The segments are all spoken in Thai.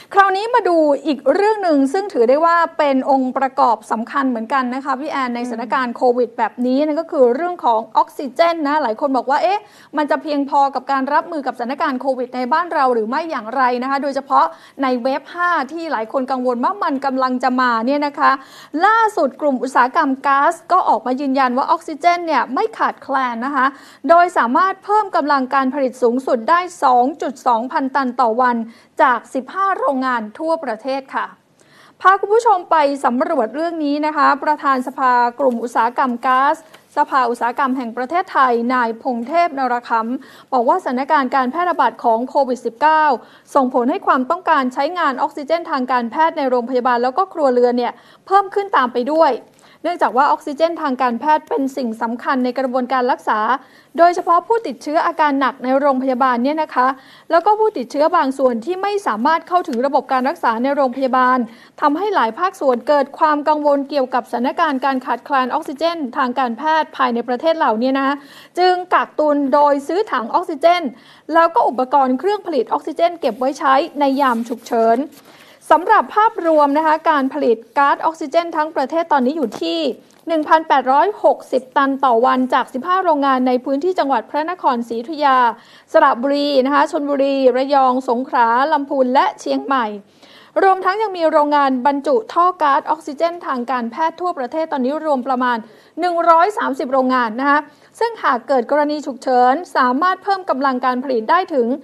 คราวนี้มาดูอีกเรื่องหนึ่งซึ่งถือได้ว่าเป็นองค์ประกอบสำคัญเหมือนกันนะคะพี่แอนในสถานการณ์โควิดแบบนี้นั่นก็คือเรื่องของออกซิเจนนะหลายคนบอกว่ามันจะเพียงพอกับการรับมือกับสถานการณ์โควิดในบ้านเราหรือไม่อย่างไรนะคะโดยเฉพาะในเวฟ5ที่หลายคนกังวลว่ามันกำลังจะมาเนี่ยนะคะล่าสุดกลุ่มอุตสาหกรรมก๊าซก็ออกมายืนยันว่าออกซิเจนเนี่ยไม่ขาดแคลนนะคะโดยสามารถเพิ่มกำลังการผลิตสูงสุดได้ 2.2 พันตันต่อวันจาก15โรงงานทั่วประเทศค่ะพาคุณผู้ชมไปสำรวจเรื่องนี้นะคะประธานสภากลุ่มอุตสาหกรรมก๊าซสภาอุตสาหกรรมแห่งประเทศไทยนายพงเทพนรคำบอกว่าสถานการณ์การแพร่ระบาดของโควิด -19 ส่งผลให้ความต้องการใช้งานออกซิเจนทางการแพทย์ในโรงพยาบาลแล้วก็ครัวเรือนเนี่ยเพิ่มขึ้นตามไปด้วยเนื่องจากว่าออกซิเจนทางการแพทย์เป็นสิ่งสำคัญในกระบวนการรักษาโดยเฉพาะผู้ติดเชื้ออาการหนักในโรงพยาบาลเนี่ยนะคะแล้วก็ผู้ติดเชื้อบางส่วนที่ไม่สามารถเข้าถึงระบบการรักษาในโรงพยาบาลทำให้หลายภาคส่วนเกิดความกังวลเกี่ยวกับสถานการณ์การขาดแคลนออกซิเจนทางการแพทย์ภายในประเทศเหล่านี้นะจึงกักตุนโดยซื้อถังออกซิเจนแล้วก็อุปกรณ์เครื่องผลิตออกซิเจนเก็บไว้ใช้ในยามฉุกเฉินสำหรับภาพรวมนะคะการผลิตก๊าซออกซิเจนทั้งประเทศตอนนี้อยู่ที่ 1,860 ตันต่อวันจาก15โรงงานในพื้นที่จังหวัดพระนครศรีอยุธยาสระบุรีนะคะชลบุรีระยองสงขลาลำพูนและเชียงใหม่รวมทั้งยังมีโรงงานบรรจุท่อก๊าซออกซิเจนทางการแพทย์ทั่วประเทศตอนนี้รวมประมาณ130โรงงานนะคะซึ่งหากเกิดกรณีฉุกเฉินสามารถเพิ่มกำลังการผลิตได้ถึง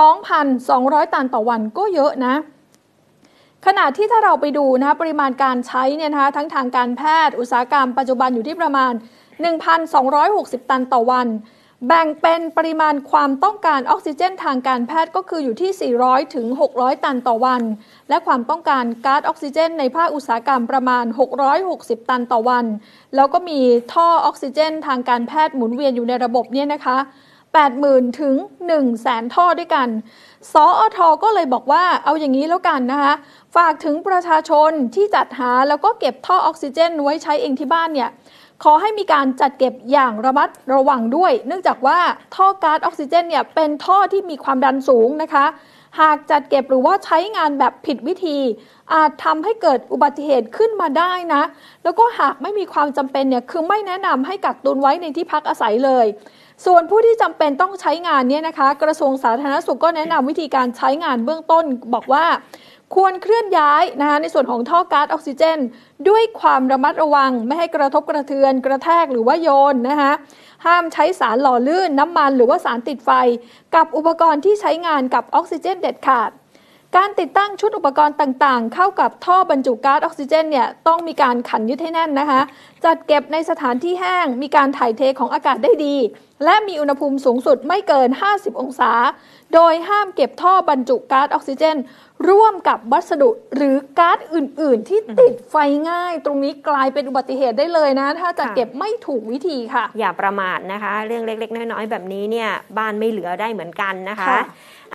2,200 ตันต่อวันก็เยอะนะขณะที่ถ้าเราไปดูนะปริมาณการใช้เนี่ยนะคะทั้งทางการแพทย์อุตสาหกรรมปัจจุบันอยู่ที่ประมาณ 1,260 ตันต่อวันแบ่งเป็นปริมาณความต้องการออกซิเจนทางการแพทย์ก็คืออยู่ที่400ถึง600ตันต่อวันและความต้องการก๊าซออกซิเจนในภาคอุตสาหกรรมประมาณ660ตันต่อวันแล้วก็มีท่อออกซิเจนทางการแพทย์หมุนเวียนอยู่ในระบบเนี่ยนะคะ80,000 ถึง 100,000 ท่อด้วยกันสอท.ก็เลยบอกว่าเอาอย่างนี้แล้วกันนะคะฝากถึงประชาชนที่จัดหาแล้วก็เก็บท่อออกซิเจนไว้ใช้เองที่บ้านเนี่ยขอให้มีการจัดเก็บอย่างระมัดระวังด้วยเนื่องจากว่าท่อก๊าซออกซิเจนเนี่ยเป็นท่อที่มีความดันสูงนะคะหากจัดเก็บหรือว่าใช้งานแบบผิดวิธีอาจทำให้เกิดอุบัติเหตุขึ้นมาได้นะแล้วก็หากไม่มีความจำเป็นเนี่ยคือไม่แนะนำให้กักตุนไว้ในที่พักอาศัยเลยส่วนผู้ที่จำเป็นต้องใช้งานเนี่ยนะคะกระทรวงสาธารณสุขก็แนะนำวิธีการใช้งานเบื้องต้นบอกว่าควรเคลื่อนย้ายนะคะในส่วนของท่อก๊าซออกซิเจนด้วยความระมัดระวังไม่ให้กระทบกระเทือนกระแทกหรือว่าโยนนะคะห้ามใช้สารหล่อลื่นน้ำมันหรือว่าสารติดไฟกับอุปกรณ์ที่ใช้งานกับออกซิเจนเด็ดขาดการติดตั้งชุดอุปกรณ์ต่างๆเข้ากับท่อบรรจุก๊าซออกซิเจนเนี่ยต้องมีการขันยึดให้แน่นนะคะจัดเก็บในสถานที่แห้งมีการถ่ายเทของอากาศได้ดีและมีอุณหภูมิสูงสุดไม่เกิน50องศาโดยห้ามเก็บท่อบรรจุก๊าซออกซิเจนร่วมกับวัสดุหรือก๊าซอื่นๆที่ติดไฟง่ายตรงนี้กลายเป็นอุบัติเหตุได้เลยนะถ้าจะเก็บไม่ถูกวิธีค่ะอย่าประมาทนะคะเรื่องเล็กๆน้อยๆแบบนี้เนี่ยบ้านไม่เหลือได้เหมือนกันนะคะ